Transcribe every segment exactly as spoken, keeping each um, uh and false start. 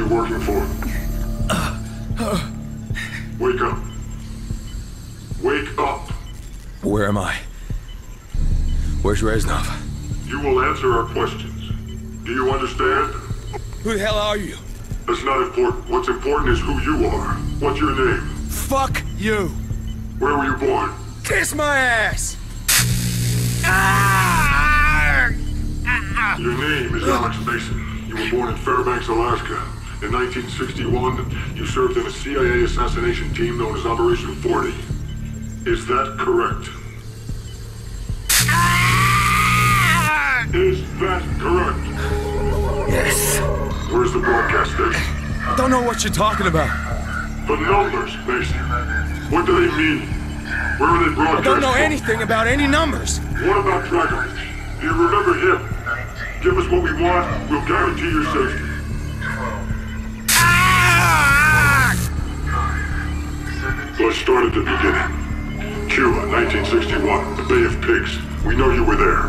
you working for? Wake up. Wake up. Where am I? Where's Reznov? You will answer our questions. Do you understand? Who the hell are you? That's not important. What's important is who you are. What's your name? Fuck you! Where were you born? Kiss my ass! Your name is Alex Mason. You were born in Fairbanks, Alaska. In nineteen sixty-one, you served in a C I A assassination team known as Operation forty. Is that correct? Is that correct? Yes. Where's the broadcast station? I don't know what you're talking about. The numbers, Mason. What do they mean? Where are they broadcast? I don't know from? anything about any numbers. What about Dragovich? Do you remember him? Give us what we want, we'll guarantee your safety. Let's start at the beginning. Cuba, nineteen sixty-one, the Bay of Pigs. We know you were there.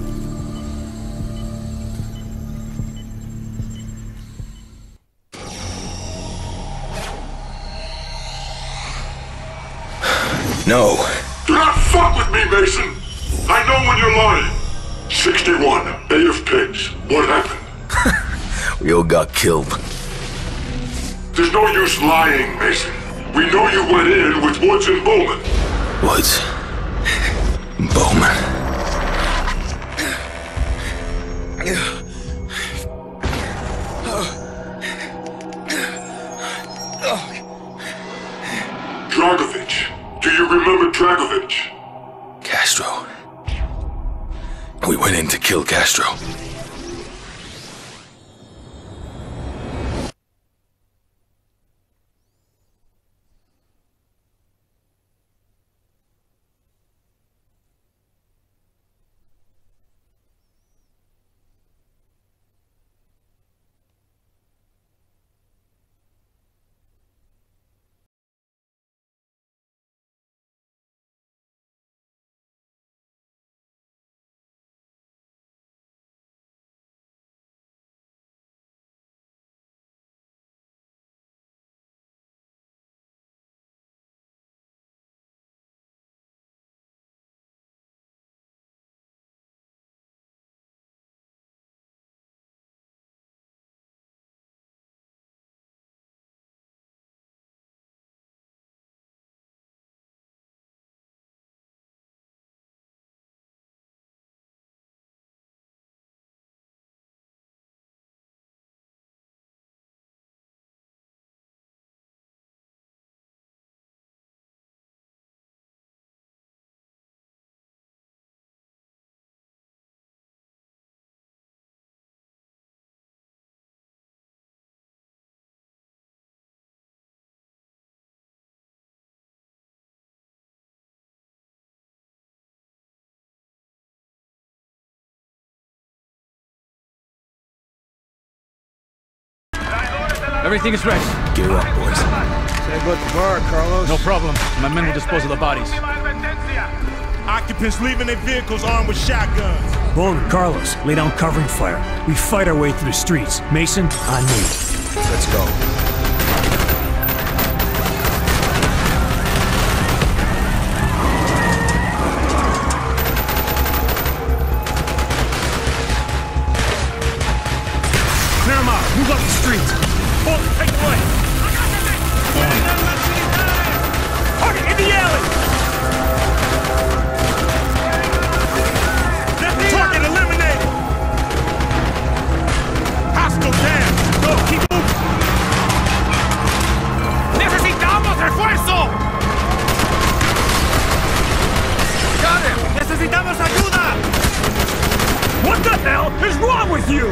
No. Do not fuck with me, Mason! I know when you're lying! sixty-one, Bay of Pigs. What happened? We all got killed. There's no use lying, Mason. We know you went in with Woods and Bowman. Woods. Bowman. Dragovich. Do you remember Dragovich? Castro. We went in to kill Castro. Everything is ready. Gear up, boys. Say about the bar, Carlos. No problem. My men will dispose of the bodies. Occupants leaving their vehicles armed with shotguns. Bowman, Carlos, lay down covering fire. We fight our way through the streets. Mason, on me. Let's go. Clear them out. Move up the street. Bolt, take the way. Target in the alley. Target eliminated. Hostile down. Go, keep moving. Necesitamos refuerzo. Got him. Necesitamos ayuda. What the hell is wrong with you?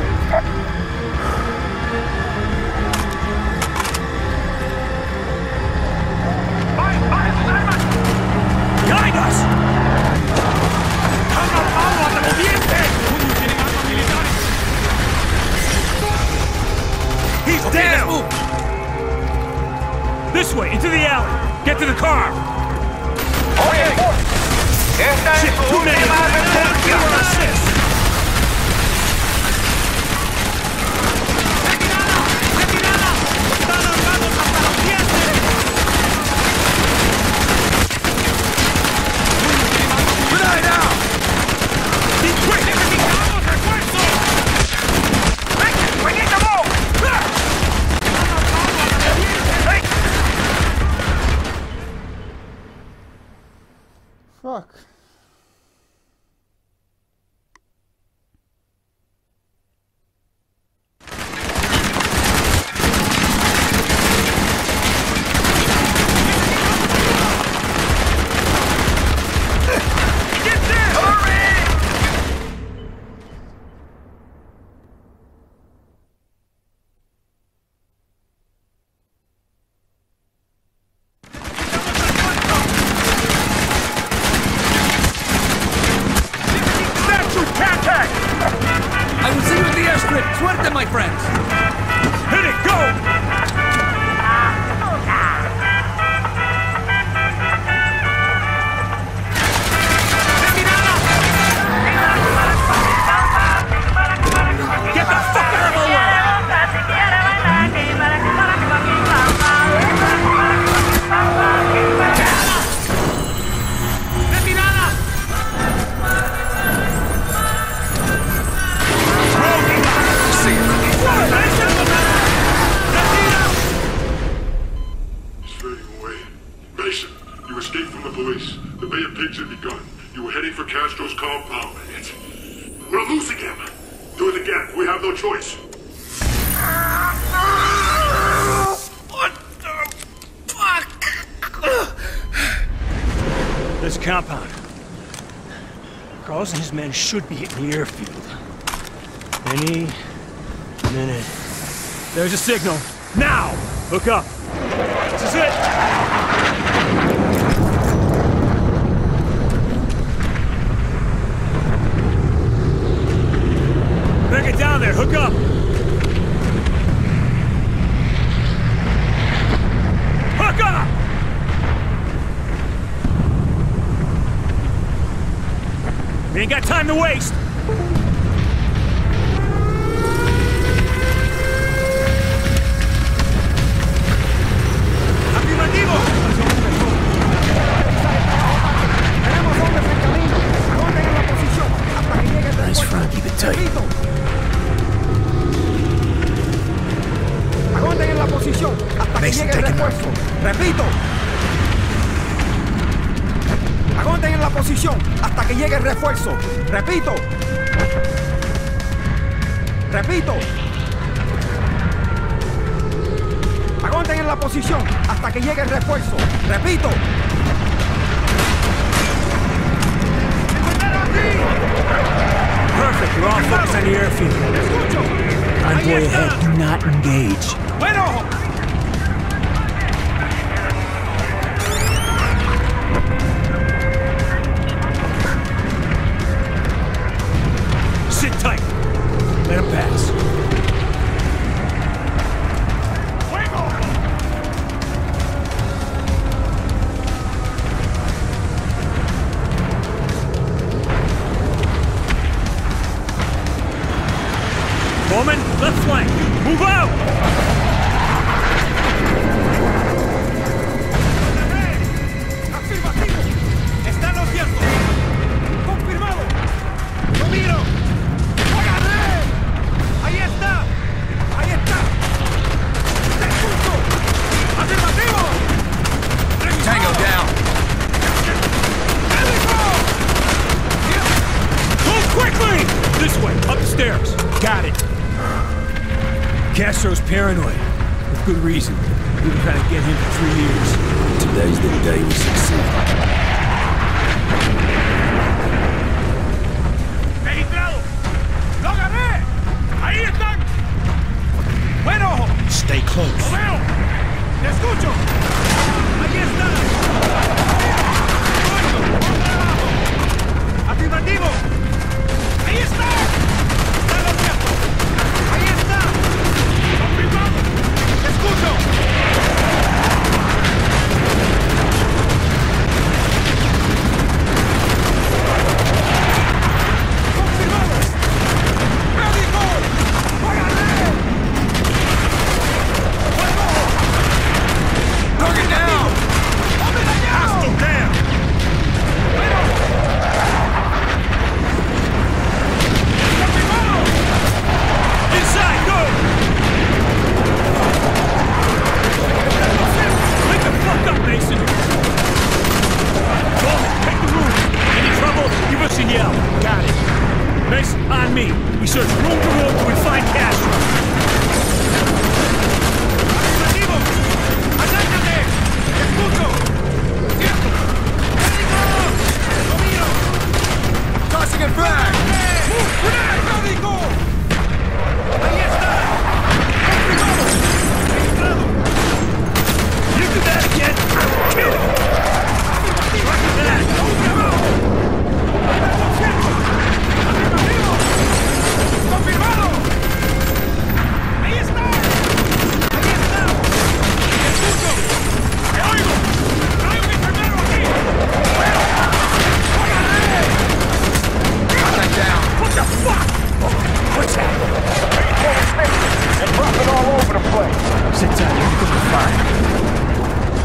Behind us! He's okay, down! This way, into the alley! Get to the car! Okay. Shit, too many! Hold assist! Fuck. Suerte, my friends! Hit it, go! Get the fuck out of my way! The Bay of Pigs had begun. You were heading for Castro's compound. It's... We're losing him. Do it again. We have no choice. What the fuck? This compound. Carlos and his men should be hitting the airfield. Any minute. There's a signal. Now! Hook up. This is it! Get down there, hook up! Hook up! We ain't got time to waste! Nice front, keep it tight. Aguanten en la posición hasta que llegue el refuerzo. Repito. Aguanten en la posición hasta que llegue el refuerzo. Repito. Repito. Aguanten en la posición hasta que llegue el refuerzo. Repito. Perfect, you're all focused on the airfield. Convoy ahead, do not engage. Bueno. Sit tight. Let him pass. Bowman, left flank. Move out! Afirmativo. Está en lo cierto. Confirmado. Lo miro. ¡Agarré! Ahí está. Ahí está. ¡Te escucho! ¡Afirmativo! Tango down. Move quickly! This way, upstairs. Got it. Castro's paranoid. With good reason. We've been trying to get him for three years. Today's the day we succeed. ¡Registrado! ¡Lo agarré! ¡Ahí están! ¡Buen ojo! Stay close. ¡Lo veo! ¡Te escucho! ¡Ahí están! ¡Afirmativo! ¡Ahí está! ¡Está en lo cierto! ¡Ahí está! ¡Confirmado! ¡Te escucho! ¡Confirmado! ¡Ready, go! ¡Págale! ¡Fuego! Target down! ¡Hombre dañado! Hostile down! ¡Confirmado! Inside, go! Wake the fuck up, Mason! Bowman, take the roof!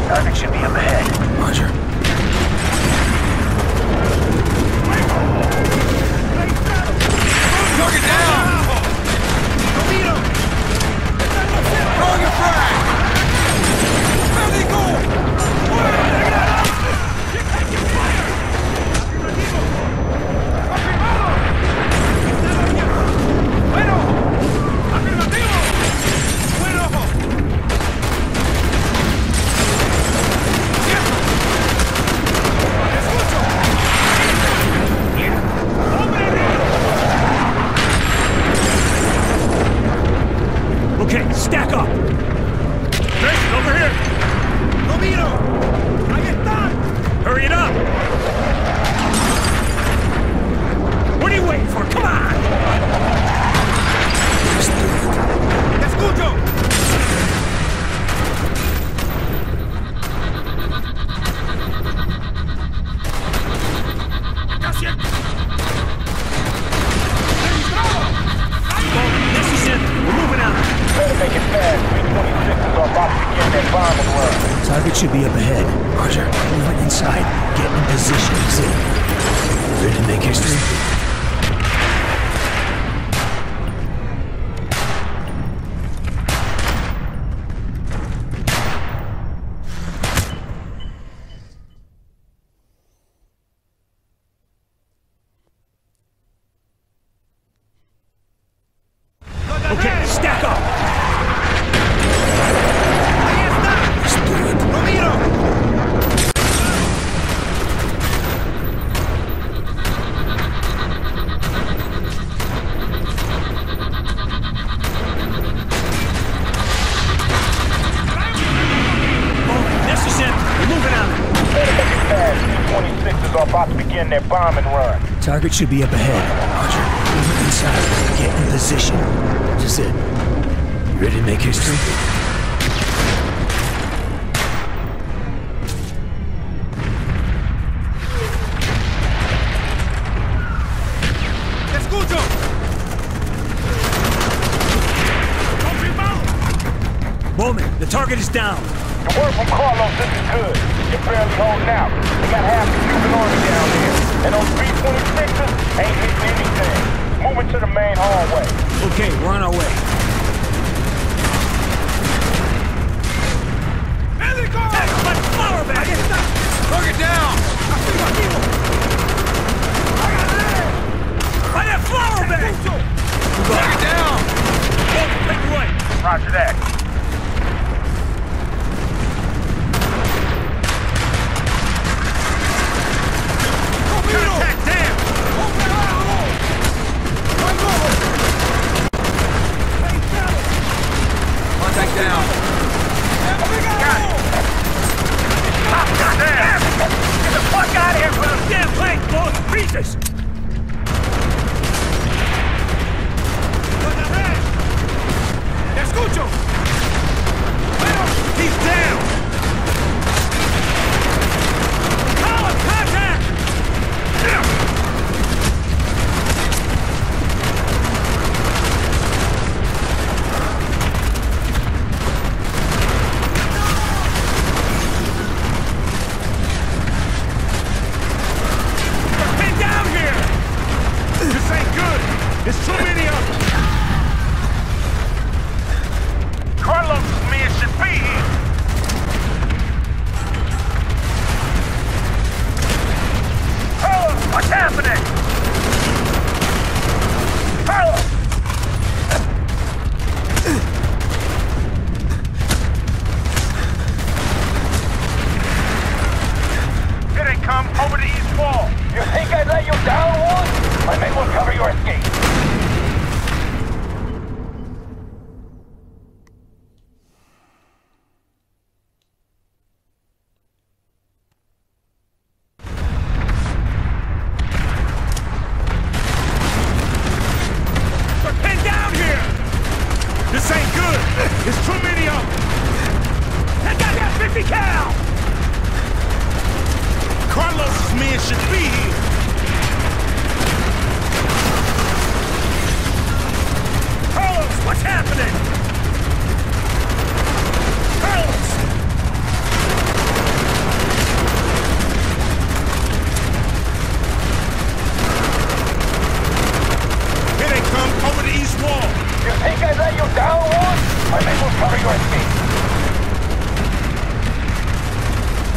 Target should be up ahead. Roger. Target down! Throwing a frag! Where they go? You're taking fire! Bueno! Afirmativo! Bueno! Escucho! Okay, stack up! Jason, over here! ¡Lo miro! ¡Ahí está! Hurry it up! What are you waiting for? Come on! ¡Te escucho! ¡Casi! This is it! We're moving out! Better make it fast. three twenty-six is about to begin that bombing run. Target should be up ahead. Roger. Moving inside. Get in position. That's it. Ready to make history? Okay, stack up! Let's do it. About to begin their bombing run. Target should be up ahead. Roger. Moving inside. Get in position. That's it. You ready to make history? Escucho! Bowman, the target is down. The word from Carlos isn't good. You're barely holding out. They got half the Cuban army down there. And those three twenty-sixes ain't hitting anything. Moving to the main hallway. Okay, we're on our way. Médico! Hey, my flower bag! Ahí está! Target down! Afirmativo! ¡Hágale! By that flower bag! Target down! Bowman, take the right. Roger that. Contact down! Contact down. Got it! Stop, goddamn! Get the fuck out of here for the Damn plane blows to pieces! ¡Te escucho! Bueno, he's down! Colin, contact! Get down here! This ain't good! There's too many of them! Carlos' men should be here. Carlos, what's happening? Carlos! Here they come, over the east wall. You think I'd let you down, one? My men will cover your escape. They're pinned down here! This ain't good! There's too many of them! That guy got fifty cal! Carlos' men should be here! Carlos, what's happening? Carlos!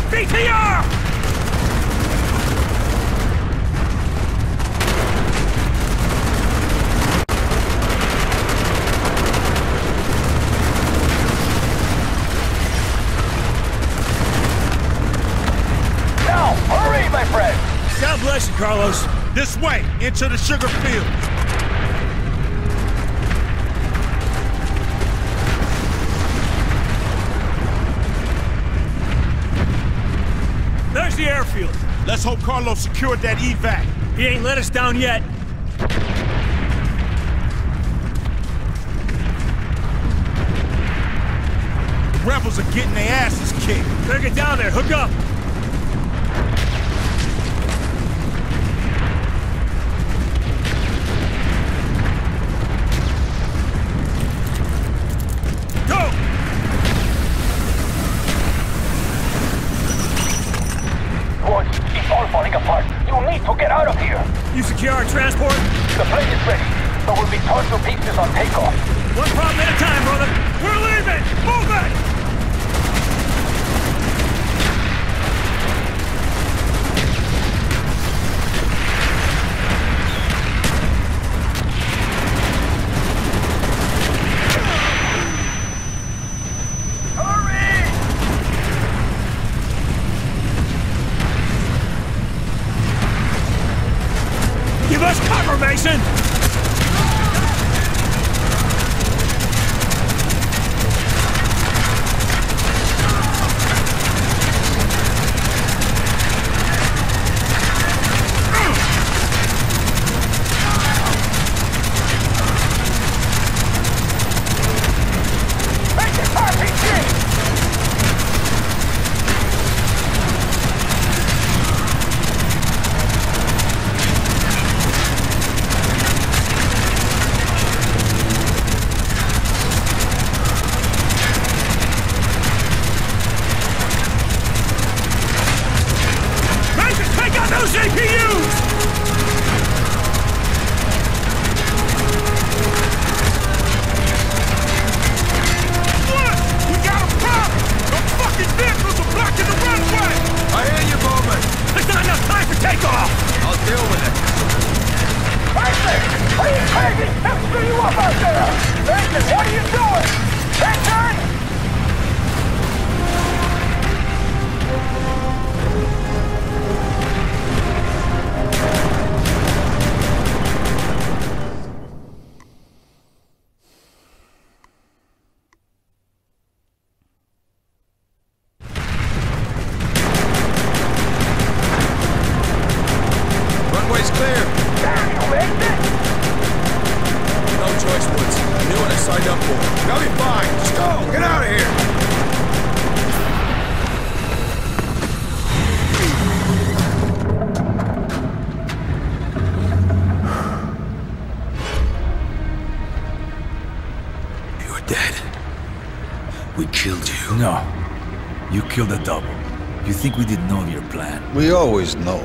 B T R! Now, hurry, my friend! God bless you, Carlos. This way, into the sugar fields. There's the airfield. Let's hope Carlos secured that evac. He ain't let us down yet. The rebels are getting their asses kicked. Better get down there. Hook up. You secure our transport? The plane is ready, but we'll be torn to pieces on takeoff. One problem at a time, brother. We're leaving! Move it! Give us cover, Mason! Killed a double. You think we didn't know of your plan? We always know.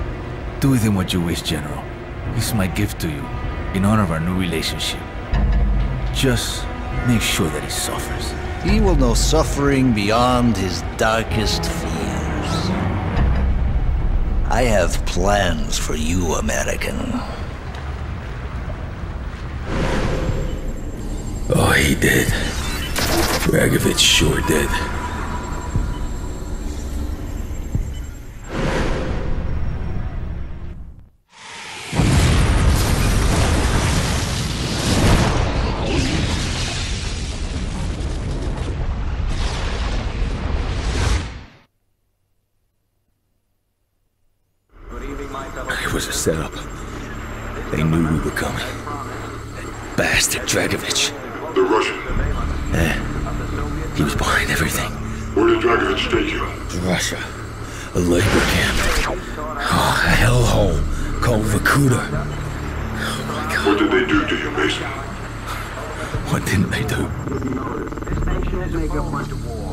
Do with him what you wish, General. This is my gift to you, in honor of our new relationship. Just make sure that he suffers. He will know suffering beyond his darkest fears. I have plans for you, American. Oh, he did. Dragovich sure did. It was a setup. They knew we were coming. That bastard Dragovich. The Russian? Eh. He was behind everything. Where did Dragovich take you? Russia. A labor camp. Oh, a hellhole called Vorkuta. Oh my God. What did they do to you, Mason? What didn't they do? Sanctions make up much war.